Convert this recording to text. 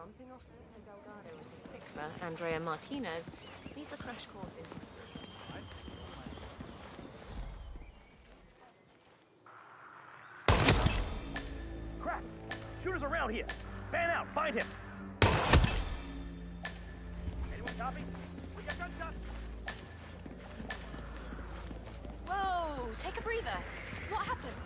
bumping off Delgado and his fixer, Andrea Martinez, needs a crash course in history. Crap! Shooter's around here! Fan out! Find him! Anyone copy? We got gunshots! Whoa! Take a breather. What happened?